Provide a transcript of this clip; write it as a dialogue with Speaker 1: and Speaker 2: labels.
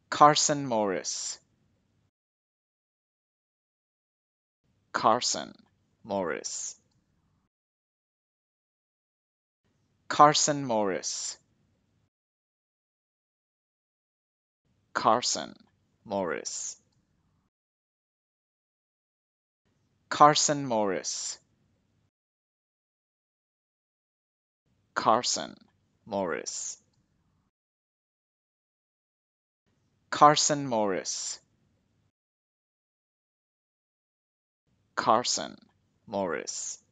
Speaker 1: Karsen Morris. Karsen Morris. Karsen Morris. Karsen Morris. Karsen Morris. Karsen Morris. Karsen Morris. Karsen Morris.